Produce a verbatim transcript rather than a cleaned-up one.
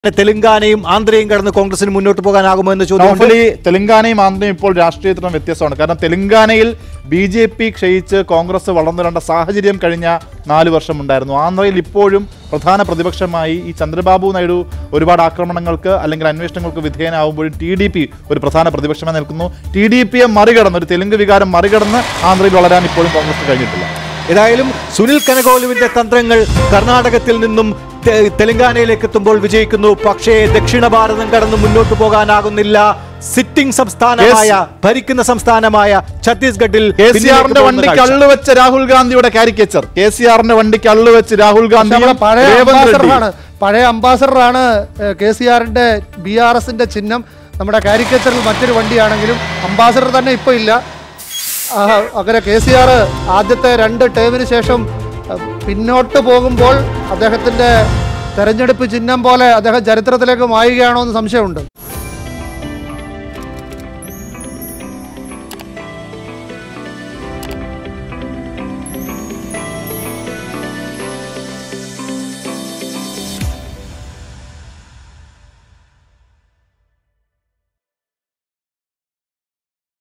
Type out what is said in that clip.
തെലങ്കാനയും ആന്ധ്രയും കടന്ന് കോൺഗ്രസിന് മുന്നോട്ട് പോകാനാകുമോ എന്ന ചോദ്യം. തെലങ്കാനയും ആന്ധ്രയും ഇപ്പോൾ രാഷ്ട്രീയത്തിൽ വ്യത്യസ്തമാണ്. കാരണം തെലങ്കാനയിൽ ബി ജെ പി ക്ഷയിച്ച് കോൺഗ്രസ് വളർന്നു വരേണ്ട സാഹചര്യം കഴിഞ്ഞ നാല് വർഷം ഉണ്ടായിരുന്നു. ആന്ധ്രയിൽ ഇപ്പോഴും പ്രധാന പ്രതിപക്ഷമായി ഈ ചന്ദ്രബാബു നായിഡു ഒരുപാട് ആക്രമണങ്ങൾക്ക് അല്ലെങ്കിൽ അന്വേഷണങ്ങൾക്ക് വിധേയനാവുമ്പോഴും ടി ഡി പി ഒരു പ്രധാന പ്രതിപക്ഷമായി നിൽക്കുന്നു. ടി ഡി പിയെ മറികടന്ന് ഒരു തെലുങ്ക് വികാരം മറികടന്ന് ആന്ധ്രയിൽ വളരാൻ ഇപ്പോഴും കോൺഗ്രസ് കഴിഞ്ഞിട്ടില്ല. ഏതായാലും സുനിൽ കനകോലുവിന്റെ തന്ത്രങ്ങൾ കർണാടകത്തിൽ നിന്നും തെലങ്കാനയിലേക്ക് എത്തുമ്പോൾ വിജയിക്കുന്നു. പക്ഷേ ദക്ഷിണ ഭാരതം കടന്ന് മുന്നോട്ട് പോകാനാകുന്നില്ല. സിറ്റിംഗ് സംസ്ഥാനമായ ഭരിക്കുന്ന സംസ്ഥാനമായ ഛത്തീസ്ഗഡിൽ കെ സി ആറിന്റെ വണ്ടിക്ക് അള്ളുവെച്ച രാഹുൽ ഗാന്ധിയുടെ കാരിക്കേച്ചർ കെ സി ആറിന്റെ വണ്ടിക്ക് അള്ളുവെച്ച് രാഹുൽ ഗാന്ധി പഴയ അംബാസഡറാണ് കെ സി ആറിന്റെ ബി ആർ എസിന്റെ ചിഹ്നം. നമ്മുടെ കാരിക്കേച്ചറിൽ മറ്റൊരു വണ്ടിയാണെങ്കിലും അംബാസഡർ തന്നെ ഇപ്പൊ ഇല്ല. അങ്ങനെ കെ സി ആർ ആദ്യത്തെ രണ്ട് ടേമിന് ശേഷം പിന്നോട്ട് പോകുമ്പോൾ അദ്ദേഹത്തിന്റെ തെരഞ്ഞെടുപ്പ് ചിഹ്നം പോലെ അദ്ദേഹം ചരിത്രത്തിലേക്ക് മായുകയാണോ എന്ന് സംശയമുണ്ട്.